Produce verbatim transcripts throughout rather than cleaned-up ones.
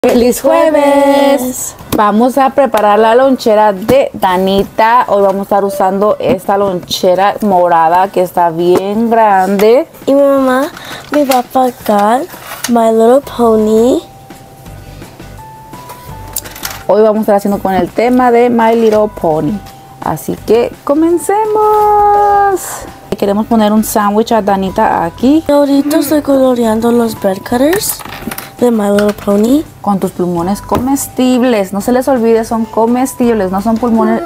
¡Feliz jueves! Vamos a preparar la lonchera de Danita. Hoy vamos a estar usando esta lonchera morada que está bien grande. Y mi mamá me va a pagar My Little Pony. Hoy vamos a estar haciendo con el tema de My Little Pony. Así que comencemos. Queremos poner un sándwich a Danita aquí. Ahorita estoy coloreando los bread cutters de My Little Pony. Con tus plumones comestibles. No se les olvide, son comestibles, no son pulmones,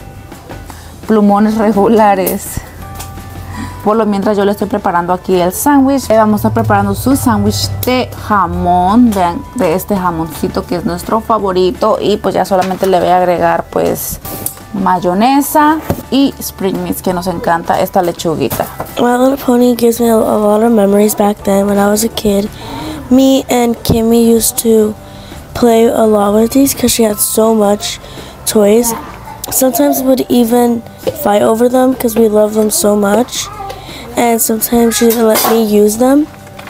plumones regulares. Por lo mientras yo le estoy preparando aquí el sándwich. Vamos a estar preparando su sándwich de jamón. Vean, de este jamoncito que es nuestro favorito. Y pues ya solamente le voy a agregar pues mayonesa y spring mix, que nos encanta esta lechuguita. My Little Pony gives me a, a lot of memories back then when I was a kid. Me and Kimmy used to play a lot with these because she had so much toys. Sometimes we would even fight over them because we love them so much. And sometimes she didn't let me use them.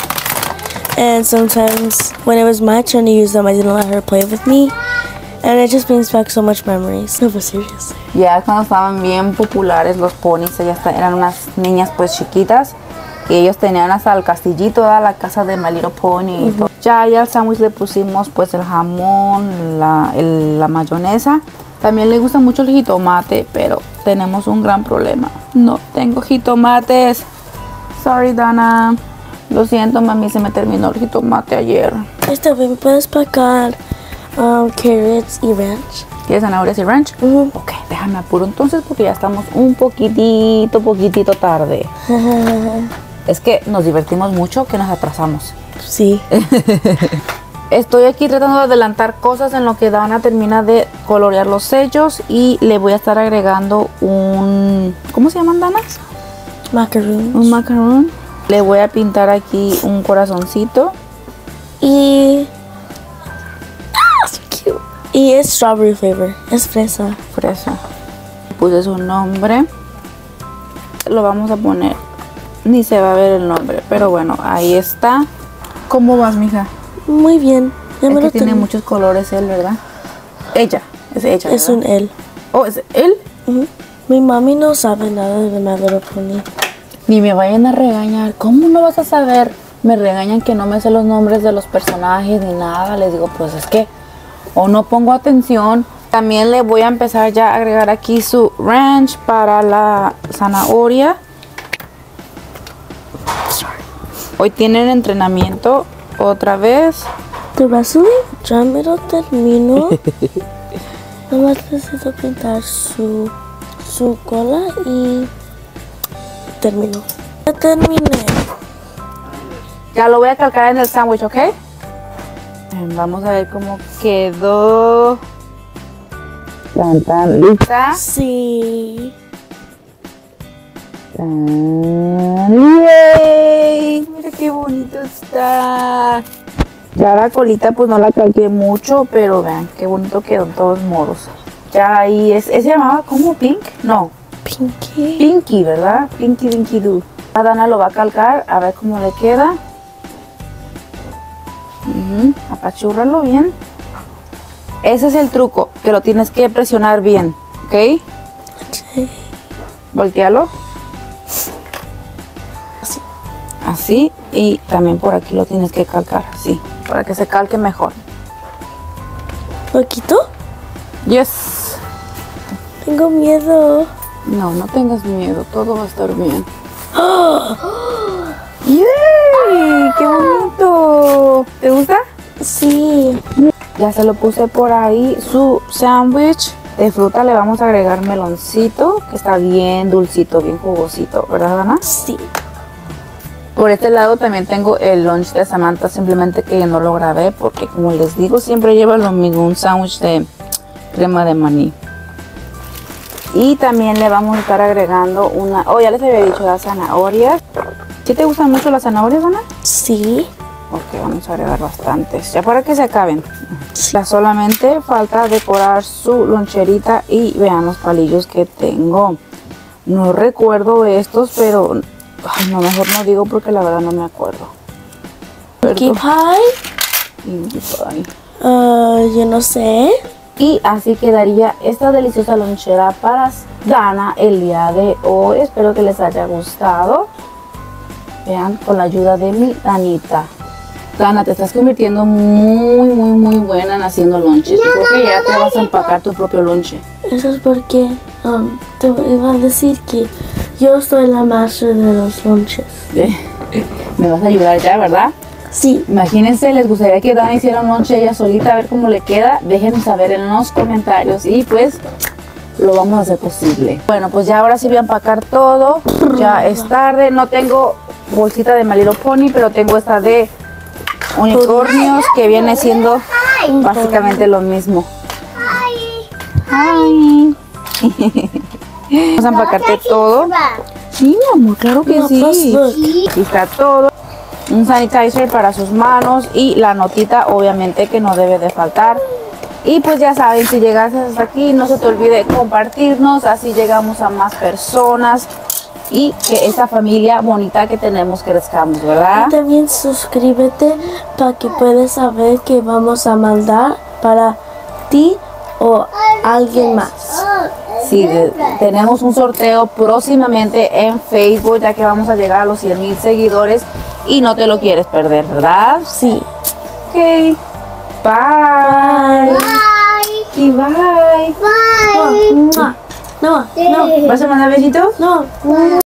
And sometimes when it was my turn to use them, I didn't let her play with me. And it just brings back so much memories. No, but seriously. Ya yeah, cuando estaban bien populares los ponis, ellas eran unas niñas pues chiquitas. Y ellos tenían hasta el castillito, ¿verdad? La casa de My Little Pony. Uh-huh. Ya, ya al sándwich le pusimos pues el jamón, la, el, la mayonesa. También le gusta mucho el jitomate, pero tenemos un gran problema. No tengo jitomates. Sorry, Dana. Lo siento, mami, se me terminó el jitomate ayer. Esta vez me puedes pagar um, carrots y ranch. ¿Quieres zanahorias y ranch? Uh-huh. Ok, déjame apuro entonces porque ya estamos un poquitito, poquitito tarde. Es que nos divertimos mucho que nos atrasamos. Sí. Estoy aquí tratando de adelantar cosas en lo que Dana termina de colorear los sellos. Y le voy a estar agregando un... ¿Cómo se llaman, Dana? Macaroons. Un macaron. Le voy a pintar aquí un corazoncito. Y... Ah, so cute. Y es strawberry flavor. Es fresa. Fresa. Puse su nombre. Lo vamos a poner... Ni se va a ver el nombre, pero bueno, ahí está. ¿Cómo vas, mija? Muy bien. Ya es me que lo tiene tengo. muchos colores él, ¿verdad? Ella, es ella, Es ¿verdad? un él. Oh, ¿es él? Uh-huh. Mi mami no sabe nada de My Little Pony. Ni me vayan a regañar. ¿Cómo no vas a saber? Me regañan que no me sé los nombres de los personajes ni nada. Les digo, pues es que o no pongo atención. También le voy a empezar ya a agregar aquí su ranch para la zanahoria. Hoy tienen entrenamiento otra vez. ¿De wrestling? Ya me lo termino. Nomás necesito pintar su, su cola y termino. Ya terminé. Ya lo voy a calcar en el sándwich, ¿ok? Vamos a ver cómo quedó. ¿Tan, tan lista? Sí. ¡Yay! Mira qué bonito está. Ya la colita pues no la calqué mucho, pero vean qué bonito quedó en todos modos. Ya ahí es, ¿ese se llamaba como Pink? No. Pinky. Pinky, ¿verdad? Pinky Dinky Doo. A Dana lo va a calcar, a ver cómo le queda. Uh-huh. Apachúrralo bien. Ese es el truco, que lo tienes que presionar bien, ¿ok? Sí. Voltealo. Así, y también por aquí lo tienes que calcar, así, para que se calque mejor. ¿Lo quito? Yes. Tengo miedo. No, no tengas miedo, todo va a estar bien. ¡Oh! ¡Yay! ¡Qué bonito! ¿Te gusta? Sí. Ya se lo puse por ahí. Su sándwich de fruta le vamos a agregar meloncito, que está bien dulcito, bien jugosito, ¿verdad, Dana? Sí. Por este lado también tengo el lunch de Samantha, simplemente que no lo grabé porque, como les digo, siempre lleva lo mismo, un sándwich de crema de maní. Y también le vamos a estar agregando una, oh, ya les había dicho, las zanahorias. ¿Sí te gustan mucho las zanahorias, Ana? Sí. Ok, vamos a agregar bastantes, ya para que se acaben. Ya solamente falta decorar su loncherita y vean los palillos que tengo. No recuerdo estos, pero... Ay, no, mejor no digo porque la verdad no me acuerdo. Pinkie Pie. Pinkie Pie. Um, Uh, yo no sé. Y así quedaría esta deliciosa lonchera para Dana el día de hoy. Espero que les haya gustado. Vean, con la ayuda de mi Danita. Dana, te estás convirtiendo muy, muy, muy buena en haciendo lonches. Yo creo que ya te vas a empacar tu propio lonche. Eso es porque um, te iba a decir que yo soy la maestra de los lonches. Me vas a ayudar ya, ¿verdad? Sí. Imagínense, les gustaría que Dana hiciera un lonche ella solita, a ver cómo le queda. Déjenme saber en los comentarios y pues lo vamos a hacer posible. Bueno, pues ya ahora sí voy a empacar todo. Ya es tarde, no tengo bolsita de My Little Pony, pero tengo esta de unicornios que viene siendo básicamente lo mismo. Ay. Vamos a empacarte todo. Sí, mi amor, claro que sí. Aquí está todo. Un sanitizer para sus manos y la notita obviamente que no debe de faltar. Y pues ya saben, si llegaste hasta aquí, no se te olvide compartirnos, así llegamos a más personas y que esta familia bonita que tenemos crezcamos, ¿verdad? Y también suscríbete para que puedas saber que vamos a mandar para ti o alguien más. Sí, de, tenemos un sorteo próximamente en Facebook, ya que vamos a llegar a los cien mil seguidores y no te lo quieres perder, ¿verdad? Sí. Ok. Bye. Bye. Y bye. Bye. No, no, no. ¿Vas a mandar besitos? No.